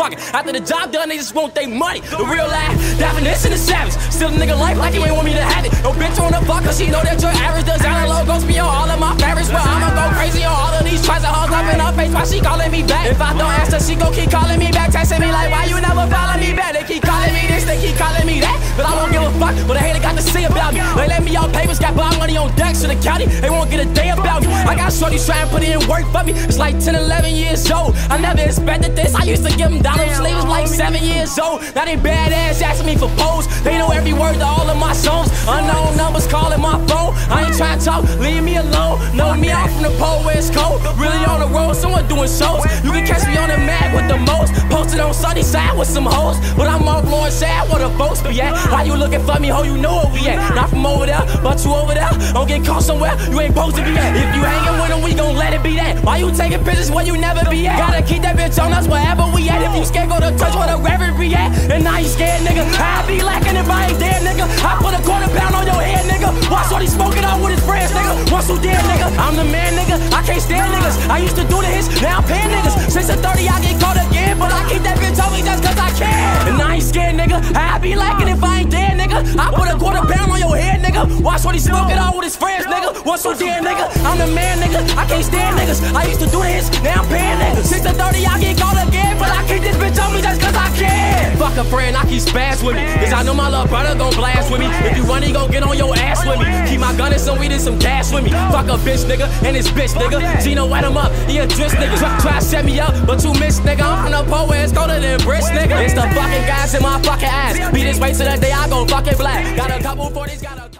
fucking. After the job done, they just want their money. The real life definition is savage. Still a nigga life like you ain't want me to have it. No bitch wanna fuck cause she know that your average designer logos be on all of my favorites. But I'ma go crazy on all of these tries to hug up in her face while she calling me back. If I don't answer, she gon' keep calling me back, texting me like, why you never follow me back? They keep calling me this, they keep calling me that. But I don't give a fuck what a hater got to say about me. They let me off papers, got bond money on decks to the county. They won't get a day about me. I got shorties trying to put in work for me. It's like 10, 11 years old. I never expected this. I used to give them dollars, sleeves like 7 years old. Now they badass asking me for pose. They know every word to all of my songs. Unknown numbers calling my phone. I ain't trying to talk, leave me alone. Know me out from the pole where it's cold. Really on the road, someone doing shows. You can catch me on the mag with the most. Posted on Sunny Side with some hoes. But I'm off Lord Shad where the folks be at. Why you looking for me, ho? You know where we at. Not from over there, but you over there. Don't get caught somewhere you ain't supposed to be at. If you hanging with them, we gon' let it be that. Why you taking pictures where you never be at? Gotta keep that bitch on us wherever we at. If you scared, go to church where the reverend be at. And now you scared, nigga. I be lacking if I ain't there, nigga. I put a £250 on your head, nigga. Watch what he smoking out with his friends, nigga. Once you dead, nigga. I'm the man, nigga. I can't stand niggas. I used to do the hits, now I'm paying niggas. Since the 30, I get caught again, but I keep that bitch on me just cause I can. And I ain't scared, nigga. I be lacking if I ain't there, nigga. I put a £250 on your head, nigga. Watch what he smoking out with his friends, nigga. Once you dead, nigga. I'm the man, nigga. I can't stand niggas. I used to do the hits, now I'm paying niggas. Since the 30, I get caught again, but I keep this bitch on me just cause I can. Fuck a friend, I keep spaz with me. Cause I know my little brother gon' blast with me. If you run, he gon' get on your ass with me. Keep my gun and some weed and some cash with me. Fuck a bitch, nigga, and his bitch, nigga. Gino, wet him up, he a dress, nigga. Try to set me up, but you miss, nigga. I'm from the pole where it's colder than bricks, nigga. It's the fucking guys in my fucking ass. Be this way to the day I go fucking black. Got a couple 40s, got a